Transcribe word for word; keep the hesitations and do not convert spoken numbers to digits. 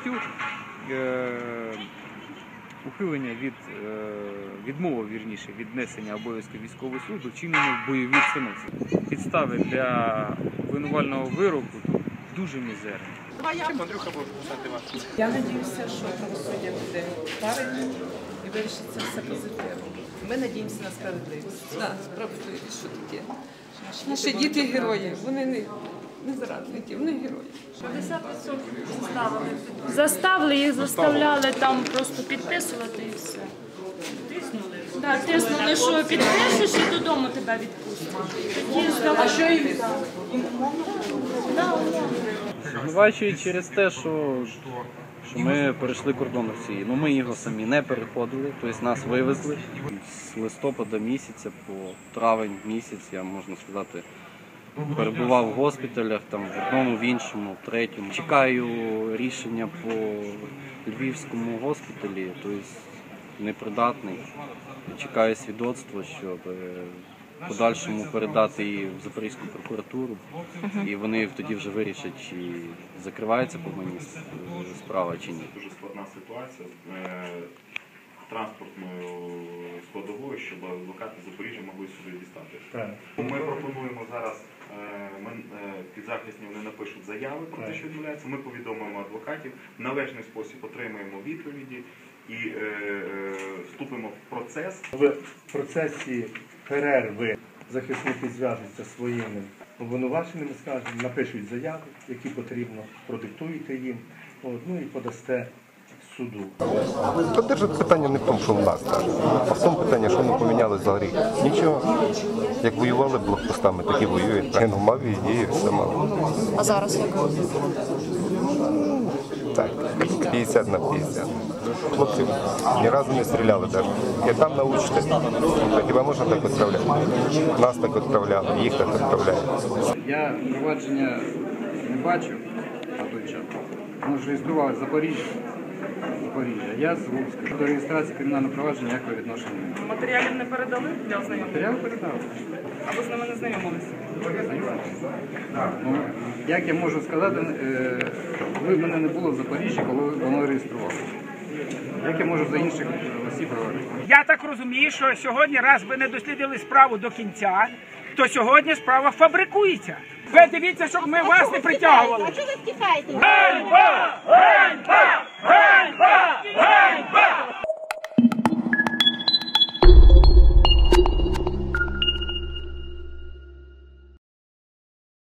статтю ухилення від відмови, вірніше, від несення обов'язку військової служби вчинено в бойовій обстановці. Підстави для обвинувального вироку дуже мізерні. Я сподіваюся, що правосуддя буде правильним і вирішиться все позитивно. Ми сподіваємося на справедливість. Так, справедливість, що таке. Наші діти герої, вони не, не зрадники, вони герої. п'ятдесят відсотків заставили. Заставили, їх заставляли там просто підписувати і все. Тиснули. Так, тиснули, що підпишеш і додому тебе відпустять. А що їм? Звинувачують через те, що, що ми перейшли кордон Росії. Ну, ми його самі не переходили, тобто нас вивезли. З листопада місяця по травень місяць, я можна сказати, перебував в госпіталях, там, в одному, в іншому, в третьому. Чекаю рішення по Львівському госпіталі, тобто непридатний. Чекаю свідоцтво, щоб в подальшому передати її в Запорізьку прокуратуру. І вони тоді вже вирішать, чи закривається по мені справа, чи ні. Дуже складна ситуація з транспортною складовою, щоб адвокати Запоріжжя могли сюди дістати. Ми пропонуємо зараз, ми, підзахисні вони напишуть заяви про те, що відмовляється, ми повідомимо адвокатів, в належний спосіб отримаємо відповіді і е, е, вступимо в процес. В процесі перерви захисники зв'яжуться зі своїми обвинуваченими, скажімо, напишуть заяви, які потрібно, продиктуєте їм, от, ну і подасте суду. Та держить питання не в тому, що в нас так, а в тому питанні, що ми поміняли за рік. Нічого. Як воювали блокпостами, так і воюють. Ну, мав ідеї, все мало. А зараз як? Так, п'ятдесят на п'ятдесят. Хлопці ні разу не стріляли навіть. І там научитесь. Хіба можна так відправляти? Нас так відправляли, їх так відправляють. Я провадження не бачив на той час. Ми ж реєстрували Запоріжжя. Запоріжжя. Я з Луцька. До реєстрації кримінального провадження ніякого відношення немає. Матеріалів не передали для ознайомлення? Матеріали передали. А ви з ними не знайомилися? Ну, як я можу сказати, ви в мене не було в Запоріжжі, коли воно реєструвало. Як я можу за інших осіб говорити? Я так розумію, що сьогодні, раз ви не дослідили справу до кінця, то сьогодні справа фабрикується. Ви дивіться, щоб ми вас не притягували. А чого ви втікаєте? Ганьба! Ганьба! Ганьба! Ганьба!